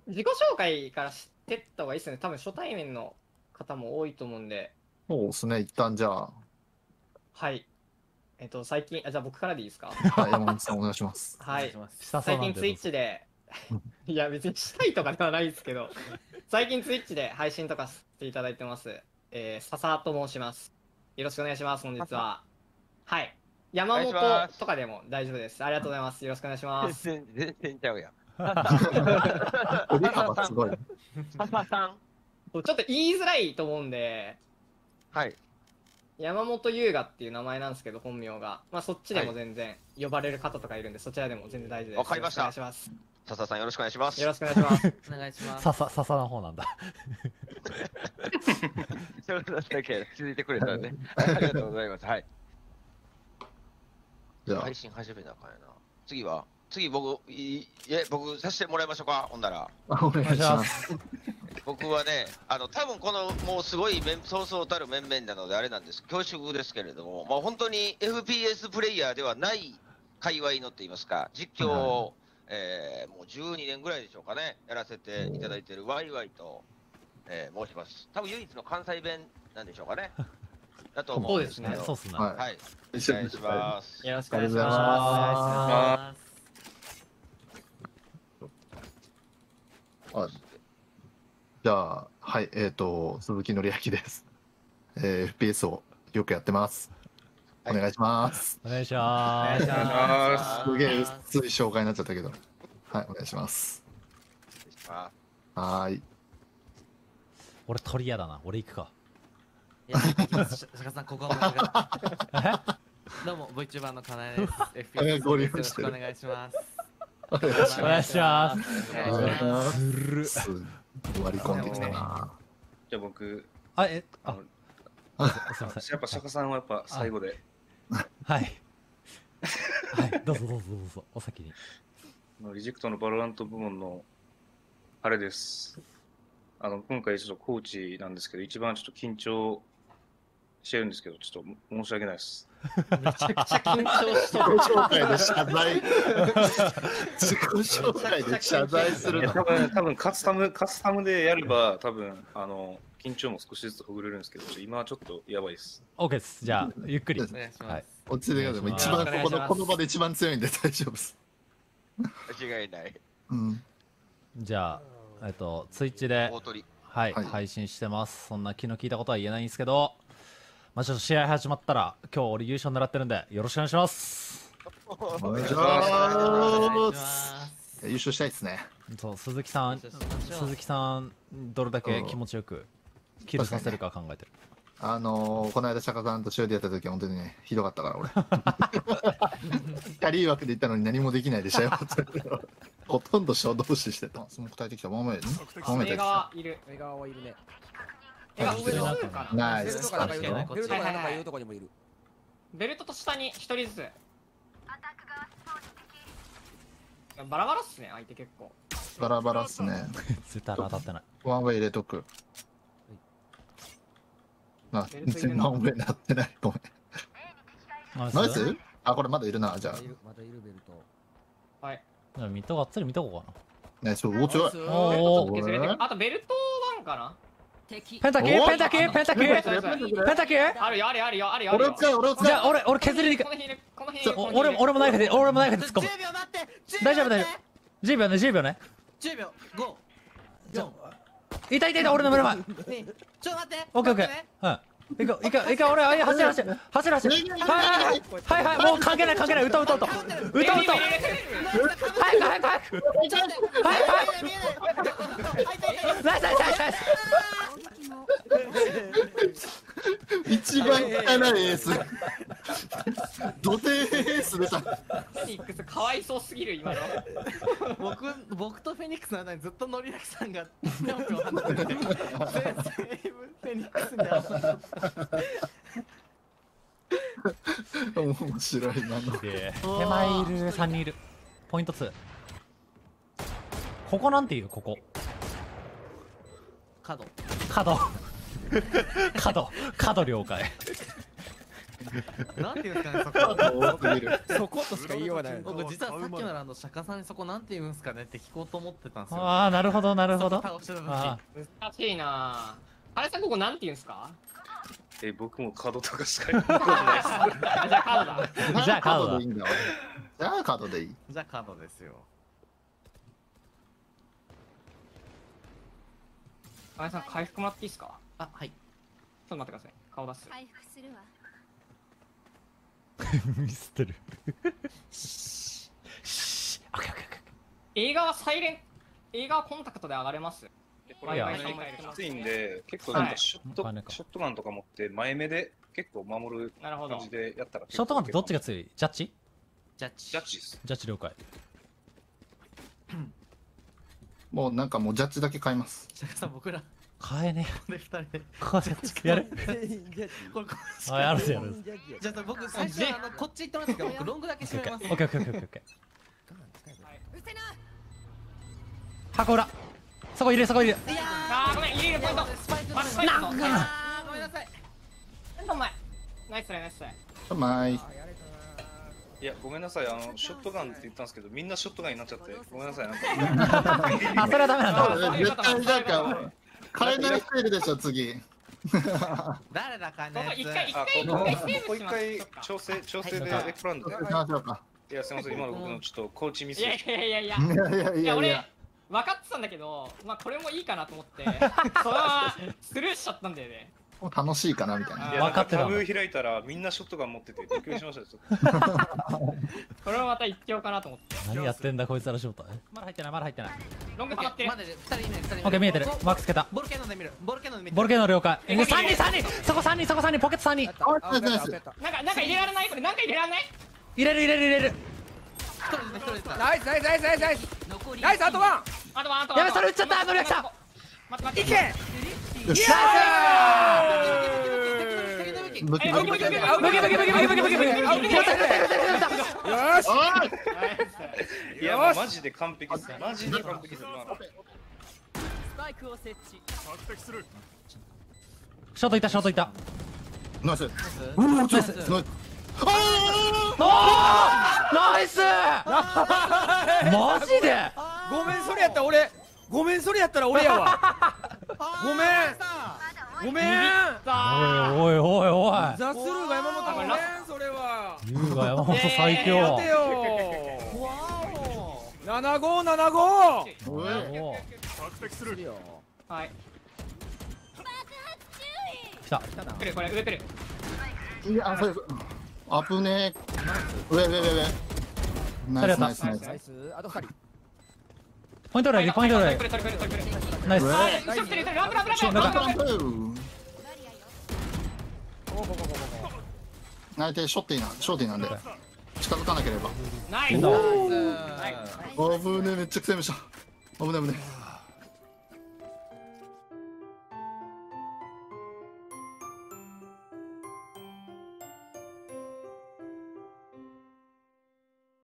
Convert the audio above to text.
自己紹介からしてった方がいいですね。多分初対面の方も多いと思うんで。 そうですね、一旦じゃあ。 はい。最近、じゃあ僕からでいいですか？ はい、山本さんお願いします。 はい。 したそう最近なんでツイッチで、いや別にしたいとかではないですけど、最近ツイッチで配信とかさせていただいてます。笹と申します。よろしくお願いします、本日は。はい。山お願いし本ますとかでも大丈夫です。ありがとうございます。よろしくお願いします。 全然ちゃうやん。 振り幅すごい。 笹さん。 ちょっと言いづらいと思うんで、 はい。 山本優雅っていう名前なんですけど、本名が。まあそっちでも全然呼ばれる方とかいるんで、そちらでも全然大丈夫です。 わかりましたよろしくお願いします。 笹さんよろしくお願いします。 よろしくお願いします。 お願いします。 笹の方なんだ。 それだけ気づいてくれたんで、ありがとうございます。はい。 じゃあ配、信始めたらあかんやな。次僕させてもらいましょうか。ほんなら。 お願いします。 僕はね、多分このもうすごいそうそうたる面々なのであれなんです、恐縮ですけれども、まあ本当に FPS プレイヤーではない界隈のって言いますか、実況を、もう12年ぐらいでしょうかね、やらせていただいているワイワイと、申します。多分唯一の関西弁なんでしょうかね。だと思うんですけど。 そうっすね。 はいはい。お願いします。 よろしくお願いしありがとうございまあじゃあ、はい、鈴木紀明です。FPS をよくやってます。お願いします。 お願いしす。おます。 願いしますすげえ薄い紹介になっちゃったけど。はい、お願いします。 お願いしますはーい。 俺鳥嫌だな。俺行くか。 いや、行きます。シャカさん、ここは僕が。どうも、VTuber のかなえです。FPS 合流よろししてるくお願いします。 お願いしお願いします。 お願いします。 ずる。 ます。割り込んできたな。 じゃあ僕、 あ、 あのすいません。 やっぱ釈迦さんはやっぱ最後で、 はい。はい、どうぞどうぞどうぞ、お先に。 リジェクトのバロラント部門のあれです。今回ちょっとコーチなんですけど、一番ちょっと緊張してるんですけど、ちょっと申し訳ないです。 めちゃくちゃ緊張して自己る。 紹介で謝罪。自己紹介で謝罪するの。 多分カスタムでやれば、多分緊張も少しずつほぐれるんですけど、今はちょっとやばいです。 OK です。じゃあ、ゆっくり。 お願いします。 はい。 落ち着いてください。もう一番この場で一番強いんで大丈夫です。 間違いない。 うん。 じゃあ、ツイッチで、 大鳥。 はい、 はい配信してます。そんな気の利いたことは言えないんですけど、まあちょっと試合始まったら、今日俺優勝狙ってるんで、よろしくお願いします。 お願いしお願いしま。 ますす。 優勝したいですね。 そう、鈴木さん、鈴木さん、どれだけ気持ちよく、キルさせるか考えてる。 この間釈迦さんと試合でやった時は本当にね、ひどかったから俺。キャリー枠で行ったのに何もできないでしたよ。ほとんど初動詞してた。その答えてきたままやね。 映画いる。 江川はいるね。 映画上上のの方かな。 ナイスベルト。かなんかいるね。ベルトかなんかはいいうとこにもいる。 ベルトと下に一人ずつ。バラバラっすね、相手結構。 バラバラっすね。 絶対当たってない。 ワンウェイ入れとく。あ、全然ワンウェイなってない。ごめん。ナイス？あ、これまだいるな。じゃあ。 まだいるベルト。 はい。 じゃあ、がっつり見とこうかナイス。おちょい。 おー削れてる。あとベルトワンかな。 な。ペンタキーペンタキーペンタキーペンタキーあるよ、あるよ、あるよ、あるよ。 俺を使う、俺を使う。 じゃあ、俺削りに行く。 この日いる、この日いる。 ちょ俺もナイフで突っ込む。 10秒待って。 大丈夫大丈夫。10秒ね、10秒ね。 10秒。5。 じゃいたいたいた、俺の目の前。 ちょっと待って。 オッケーオッケー。うん。行こう行こう行こう、俺走る走る走る走る。はいはい、もう関係ない関係ない、歌う歌う歌う歌う歌う。早く早く早く。はいはい。ナイスナイスナイスナイス。 一番汚いエース。土手エース出た。 フェニックスかわいそうすぎる、今の。 僕とフェニックスの間にずっとノリラキさんがぴょんぴょん離れてて、全部フェニックスに面白いなの。 手前いる3人いる。ポイント2。ここなんていうここ。 角。 角了解。 なんていうんですかね、そこ。 多すぎる。 そことしか言いようがない。 僕実はさっきの釈迦さんにそこなんて言うんですかねって聞こうと思ってたんですよ。 ああ、なるほど、なるほど。 倒してた時。 あ難しいなあれさんここなんて言うんすか？ 僕もカードとかしか言わないです。 じゃあカードだ。 じゃあカードだでいいんだわ。じゃあカードでいい。 じゃあカードですよ。 あれさん回復もらっていいですか？ あ、はい。 ちょっと待ってください。顔出す。 回復するわ。 ミスってる。シー。オッケーオッケーオッケ映画はサイレン、映画はコンタクトで上がれます。 これはいきついんで、結構なんかショット、 はいショットガンとか持って前目で結構守るなるほど感じ。でやったらー。ショートガンってどっちがが強い？ジャッジ？ ジャッジ。 ジャッジです。 ジャッジ了解。 もうなんかもうジャッジだけ買います。 釈迦さん、僕ら、こ買えねれ2人で。 え。これやる？ これ、 あ、やるぜやるぜ。 じゃあ僕、最初こっち行ってもらっていいですか？僕、ロングだけオッケー閉めます。 オッケーオッケーオッケーオッケー。 うせな。 箱裏。そこ入れそこ入れ。 あーごめん、入れるポイント。 スパイクマックスパイクの。 あー、ごめんなさい。 お前。ナイスライナイスライ。 うまい。 いや、ごめんなさい、ショットガンって言ったんですけど、みんなショットガンになっちゃって、ごめんなさい、なんか。 あ、それはダメなんだ。 絶対なんか買えない人いるでしょ次。 誰だかね。 一回あ、 一回セーブします調整ではいエクランドで。 しましょうか。 いや、すみません、今の僕のちょっとコーチミスいやでいやいやいや。 いやいやいいや俺やいや。 分かってたんだけど、まあこれもいいかなと思って、そのままスルーしちゃったんだよね。 もう楽しいかなみたいな。 いや、 分かってたタブ開いたらみんなショットガン持ってて、びっくりしましたよ。ちょっこれもまた一興かなと思って。 何やってんだこいつらショート。まだ入ってないまだ入ってない。 ロング溜まってるま。だ2人いない、2人いない。 オッケー見えてる。マークつけた。 ボルケーノで見る。ボルケーノで見る。 ボルケーノ了解。3人3人。そこ3人そこ3人ポケット3人。 あ、ナイスナイス。 なんか入れられないこれなんか入れられない？ 入れる入れる入れる。 一人ですね。 ナイスナイスナイスナイスナイスナイスあとワンあとはあとは。 やべそれ撃っちゃったノリアキさん。 待って待って。 いけよし。武器武器武器。 ブケブケブケブケブケブケブケブケ。 よしおい。 といや、もうマジで完璧です。マジで完璧です。 ショートいたショートいた。 ナイス。 ナイス。 ナイス。 おーナイス。マジで。 ごめんそれやったら俺ごめんそれやったら俺やわごめんごめんおいおいおいおい。 ザスルーが山本ごめんそれは優雅山本最や強って。よ7575 おい。 おーはい。 来た。 来るこれ上来る。 いや、そうです。アップね。上上上上。ナイスナイスナイス。 ナイスあと2人ポイント裏にポイント裏に来。る来る来る来る来る。 ナイス。 うわあー、後ろ来てるランプランプランプランプランプランプラン。 相手ショッティーなショーティーなんで近づかなければ。 ナイス。 おお。危ねえめっちゃくちゃいました。危ねえ危ねえ。